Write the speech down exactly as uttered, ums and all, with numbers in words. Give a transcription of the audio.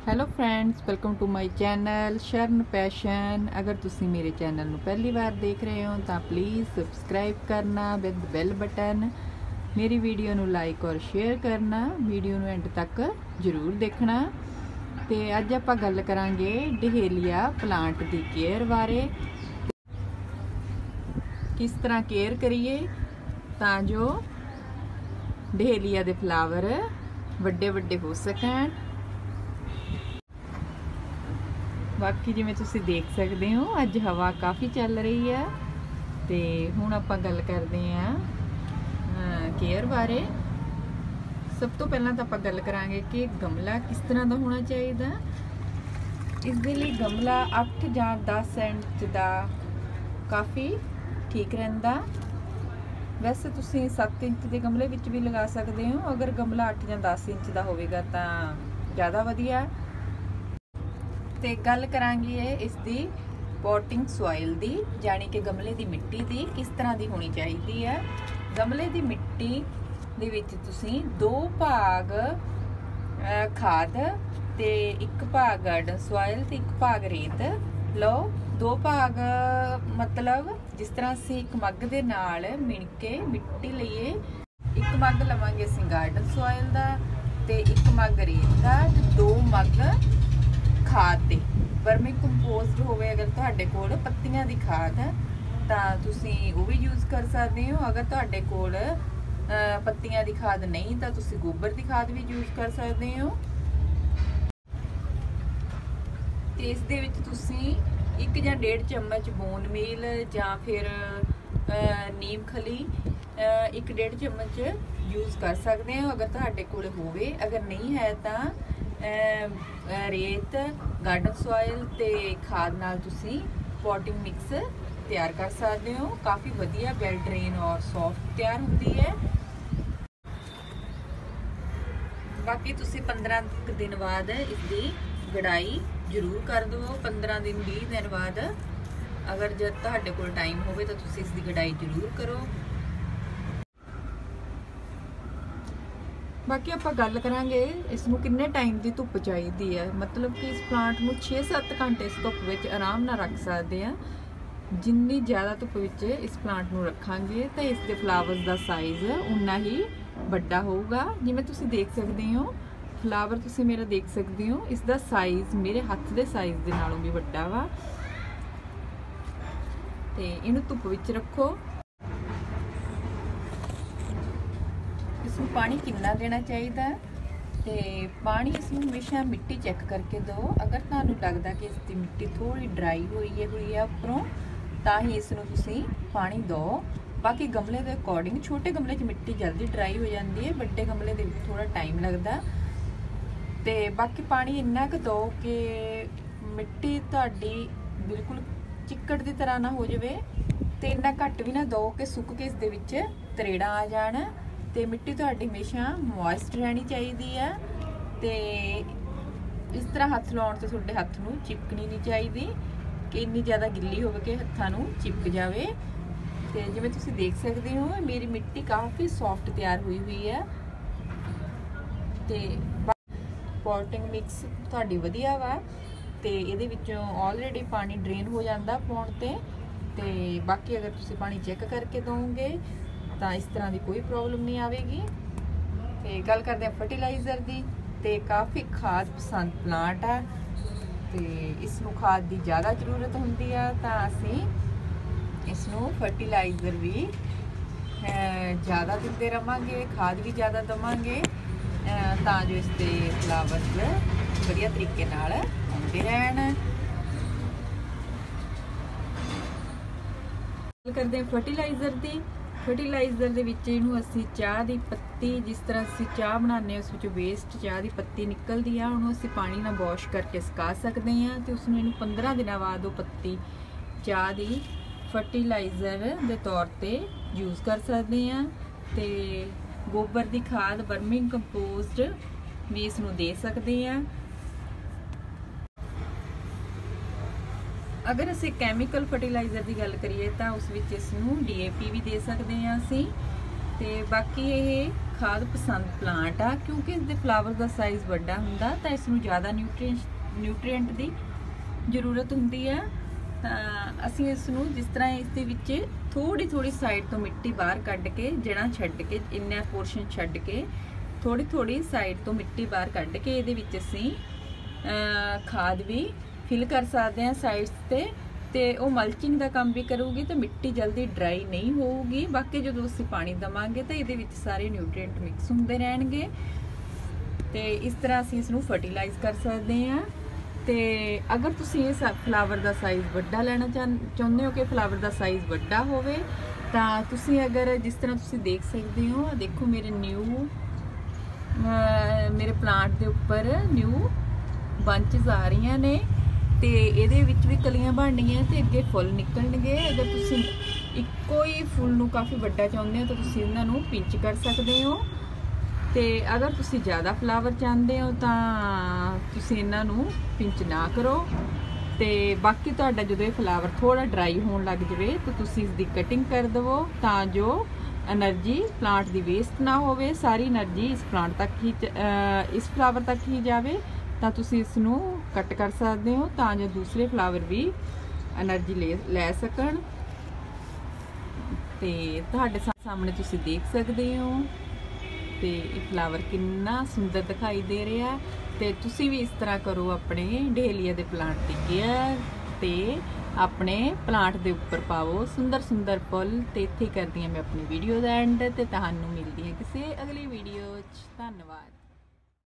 Hello friends, welcome to my channel Sharan passion. अगर तुसी मेरे चैनल ਨੂੰ पहली बार देख रहे हो तो प्लीज़ सब्सक्राइब करना विद बेल बटन। मेरी वीडियो ਨੂੰ लाइक और शेयर करना। वीडियो ਨੂੰ एंड तक जरूर देखना। तो अज आपां गल करांगे डहेलिया प्लांट की केयर बारे। किस तरह केयर करिए तां जो डहेलिया के फ्लावर वड्डे वड्डे हो सकन। बाकी जिवें तुसीं देख सकते हो अज हवा काफ़ी चल रही है। तो हुण आपां गल करदे हां केयर बारे। सब तो पहलां तां आपां गल करांगे कि गमला किस तरह का होना चाहिए। इस दे लई गमला अठ जां दस इंच का काफ़ी ठीक रहिंदा। वैसे तुसीं सत्त इंच के गमले विच भी लगा सकते हो। अगर गमला अठ जां दस इंच का होवेगा तां ज़्यादा वधिया। ते गल करांगी है इसकी पॉटिंग सॉइल दी, यानी कि गमले की मिट्टी की किस तरह की होनी चाहिए है। गमले की मिट्टी दे विच तुसीं दो भाग खाद ते एक भाग गार्डन सॉइल ते एक भाग रेत लो। दो भाग मतलब जिस तरह असीं एक मग दे नाल मिण के मिट्टी लईए, एक मग लवांगे असीं गार्डन सॉइल दा ते एक मग रेत दा ते दो मग खाद दे। वर्मी कंपोस्ट होवे अगर तुहाडे कोल पत्तियां दी खाद तां तुसीं वो भी यूज़ कर सकते हो। अगर तुहाडे कोल पत्तियां दी खाद नहीं तां तुसीं गोबर दी खाद भी यूज़ कर सकते हो। ते इस दे विच तुसीं एक जां डेढ़ चम्मच बोन मील जां फिर नीम खली एक डेढ़ चम्मच यूज़ कर सकते हो अगर तुहाडे कोल होवे। अगर नहीं है तां रेत गार्डन सॉइल ते खाद नाल तुसी पॉटिंग मिक्स तैयार कर सकते हो। काफ़ी वधिया वेल ड्रेन और सॉफ्ट तैयार होती है। बाकी तुसी पंद्रह दिन बाद इसकी गुड़ाई जरूर कर दो। पंद्रह दिन बीस दिन बाद अगर जब तुहाडे कोल टाइम होवे तो तुसी इसकी गुड़ाई जरूर करो। बाकी आप गल करांगे इसनूं किन्ने टाइम की धुप्प चाहिए है। मतलब कि इस प्लांट में छे सत्त घंटे इस धुप्प विच आराम नाल रख सकते हैं। जिन्नी ज़्यादा धुप्प विच इस प्लांट नूं रखांगे तो इसके फ्लावर्स का साइज़ उन्ना ही वड्डा होगा। जिवें तुसीं देख सकते हो फ्लावर तुसीं मेरा देख सकते हो, इसका साइज़ मेरे हत्थ के साइज़ के नालों भी वड्डा वा। ते इहनूं धुप्प विच रखो। इसमें पानी कितना देना चाहिए तो पानी इसमें हमेशा मिट्टी चेक करके दो। अगर तुहानूं लगदा कि इसकी मिट्टी थोड़ी ड्राई हुई है हुई है उपरों तां ही इसनूं तुसीं पानी दो। बाकी गमले के अकॉर्डिंग छोटे गमले च मिट्टी जल्दी ड्राई हो जाती है, बड़े गमले के थोड़ा टाइम लगता। तो बाकी पानी इन्ना क दो कि मिट्टी तुहाडी बिल्कुल चिक्कड़ की तरह ना हो जाए, तो इन्ना घट भी ना दो कि सुक के इस दे विच तरेड़ा आ जाण। तो मिट्टी तुहाडी हमेशा मॉइस्ट रहनी चाहिए है। तो इस तरह हथ लाउण ते तुहाडे हथ नूं चिपकनी नहीं चाहिए कि इन्नी ज़्यादा गिल्ली हो कि हत्थां नूं चिपक जाए। तो जिवें तुसीं देख सकते हो मेरी मिट्टी काफ़ी सॉफ्ट तैयार हुई हुई है। तो पॉटिंग मिक्स तुहाडी वधिया वा। तो इहदे विचों ऑलरेडी पानी ड्रेन हो जाता पाउण ते। तो बाकी अगर तुसीं पानी चेक करके दोगे तो इस तरह की कोई प्रॉब्लम नहीं आएगी। तो गल करते हैं फर्टिलाइज़र की। तो काफ़ी खाद पसंद प्लांट है, तो इसनूं खाद की ज़्यादा जरूरत होंदी है। तो असीं इसनूं फर्टिलाइज़र भी ज़्यादा दिंदे रहांगे, खाद भी ज़्यादा देवांगे तां जो इसके फ्लावर्स वधिया तरीके नाल आउंदे रहण। गल करते हैं फर्टिलाइज़र की। फर्टिलाइज़र दे विच इहनूं असीं चाह दी पत्ती, जिस तरह असीं चाह बनाने उस विच वेस्ट चाह दी पत्ती निकलदी आ, उहनूं असीं पानी नाल वॉश करके सुका सकते हैं। तो उसनूं इहनूं पंद्रह दिनों बाद वो पत्ती चाह दी फर्टिलाइज़र के तौर पर यूज़ कर सकते हैं। तो गोबर की खाद वर्मी कंपोस्ट भी इसनूं दे सकते हैं। अगर असीं कैमिकल फर्टिलाइज़र की गल करिए तो उस विच इसनूं डी ए पी भी दे सकते हैं असीं। ते बाकी ये ਖਾਦ ਪਸੰਦ ਪਲਾਂਟ ਆ, ਕਿਉਂਕਿ ਇਸਦੇ ਫਲਾਵਰ ਦਾ ਸਾਈਜ਼ ਵੱਡਾ ਹੁੰਦਾ ਤਾਂ ਇਸ ਨੂੰ ਜ਼ਿਆਦਾ ਨਿਊਟ੍ਰੀਐਂਟ ਨਿਊਟ੍ਰੀਐਂਟ ਦੀ ਜ਼ਰੂਰਤ ਹੁੰਦੀ ਹੈ। ਤਾਂ ਅਸੀਂ ਇਸ ਨੂੰ ਜਿਸ ਤਰ੍ਹਾਂ ਇਸ ਦੇ ਵਿੱਚ ਥੋੜੀ ਥੋੜੀ ਸਾਈਡ ਤੋਂ ਮਿੱਟੀ ਬਾਹਰ ਕੱਢ ਕੇ, ਜੜ੍ਹਾਂ ਛੱਡ ਕੇ, ਇੰਨਾ ਪੋਰਸ਼ਨ ਛੱਡ ਕੇ ਥੋੜੀ ਥੋੜੀ ਸਾਈਡ ਤੋਂ ਮਿੱਟੀ ਬਾਹਰ ਕੱਢ ਕੇ ਇਹਦੇ ਵਿੱਚ ਅਸੀਂ ਖਾਦ ਵੀ ਫਿਲ ਕਰ ਸਕਦੇ ਹਾਂ ਸਾਈਡਸ ਤੇ ਤੇ ਉਹ ਮਲਚਿੰਗ ਦਾ ਕੰਮ ਵੀ ਕਰੂਗੀ ਤੇ ਮਿੱਟੀ ਜਲਦੀ ਡਰਾਈ ਨਹੀਂ ਹੋਊਗੀ। ਬਾਕੀ ਜਦੋਂ ਅਸੀਂ ਪਾਣੀ ਦਵਾਂਗੇ ਤਾਂ ਇਹਦੇ ਵਿੱਚ ਸਾਰੇ ਨਿਊਟ੍ਰੀਐਂਟ ਮਿਕਸ ਹੁੰਦੇ ਰਹਿਣਗੇ ਤੇ ਇਸ ਤਰ੍ਹਾਂ ਅਸੀਂ ਇਸ ਨੂੰ ਫਰਟੀਲਾਈਜ਼ ਕਰ ਸਕਦੇ ਹਾਂ। ਤੇ ਅਗਰ ਤੁਸੀਂ ਇਹ ਫਲਾਵਰ ਦਾ ਸਾਈਜ਼ ਵੱਡਾ ਲੈਣਾ ਚਾਹੁੰਦੇ ਹੋ ਕਿ ਫਲਾਵਰ ਦਾ ਸਾਈਜ਼ ਵੱਡਾ ਹੋਵੇ ਤਾਂ ਤੁਸੀਂ ਅਗਰ ਜਿਸ ਤਰ੍ਹਾਂ ਤੁਸੀਂ ਦੇਖ ਸਕਦੇ ਹੋ, ਦੇਖੋ ਮੇਰੇ ਨਿਊ ਮੇਰੇ ਪਲਾਂਟ ਦੇ ਉੱਪਰ ਨਿਊ ਬੰਚਸ ਆ ਰਹੀਆਂ ਨੇ ਤੇ ਇਹਦੇ ਵਿੱਚ ਵੀ ਕਲੀਆਂ ਬਣਨੀਆਂ ਤੇ ਅੱਗੇ ਫੁੱਲ ਨਿਕਲਣਗੇ। ਅਗਰ ਤੁਸੀਂ ਇੱਕੋ ਹੀ ਫੁੱਲ ਨੂੰ ਕਾਫੀ ਵੱਡਾ ਚਾਹੁੰਦੇ ਹੋ ਤਾਂ ਤੁਸੀਂ ਇਹਨਾਂ ਨੂੰ ਪਿੰਚ ਕਰ ਸਕਦੇ ਹੋ ਤੇ ਅਗਰ ਤੁਸੀਂ ਜ਼ਿਆਦਾ ਫਲਾਵਰ ਚਾਹੁੰਦੇ ਹੋ ਤਾਂ ਤੁਸੀਂ ਇਹਨਾਂ ਨੂੰ ਪਿੰਚ ਨਾ ਕਰੋ। ਤੇ ਬਾਕੀ ਤੁਹਾਡਾ ਜਦੋਂ ਇਹ ਫਲਾਵਰ ਥੋੜਾ ਡਰਾਈ ਹੋਣ ਲੱਗ ਜਾਵੇ ਤਾਂ ਤੁਸੀਂ ਇਸ ਦੀ ਕਟਿੰਗ ਕਰ ਦੇਵੋ ਤਾਂ ਜੋ એનર્ਜੀ ਪਲਾਂਟ ਦੀ ਵੇਸਟ ਨਾ ਹੋਵੇ, ਸਾਰੀ એનર્ਜੀ ਇਸ ਪਲਾਂਟ ਤੱਕ ਹੀ ਇਸ ਫਲਾਵਰ ਤੱਕ ਹੀ ਜਾਵੇ। ਤਾਂ ਤੁਸੀਂ ਇਸ ਨੂੰ ਕੱਟ ਕਰ ਸਕਦੇ ਹੋ ਤਾਂ ਜੋ ਦੂਸਰੇ ਫਲਾਵਰ ਵੀ એનર્ਜੀ ਲੈ ਲੈ ਸਕਣ। ਤੇ ਤੁਹਾਡੇ ਸਾਹਮਣੇ ਤੁਸੀਂ ਦੇਖ ਸਕਦੇ ਹੋ ਤੇ ਇਹ ਫਲਾਵਰ ਕਿੰਨਾ ਸੁੰਦਰ ਦਿਖਾਈ ਦੇ ਰਿਹਾ। ਤੇ ਤੁਸੀਂ ਵੀ ਇਸ ਤਰ੍ਹਾਂ ਕਰੋ ਆਪਣੇ ਡੇਲੀਆ ਦੇ ਪਲਾਂਟ ਦੀ ਕੇਅਰ ਤੇ ਆਪਣੇ ਪਲਾਂਟ ਦੇ ਉੱਪਰ ਪਾਵੋ ਸੁੰਦਰ ਸੁੰਦਰ ਫੁੱਲ। ਤੇ ਇੱਥੇ ਕਰਦੀ ਹਾਂ ਮੈਂ ਆਪਣੀ ਵੀਡੀਓ ਦਾ ਐਂਡ ਤੇ ਤੁਹਾਨੂੰ ਮਿਲਦੀ ਹਾਂ ਕਿਸੇ ਅਗਲੀ ਵੀਡੀਓ 'ਚ। ਧੰਨਵਾਦ।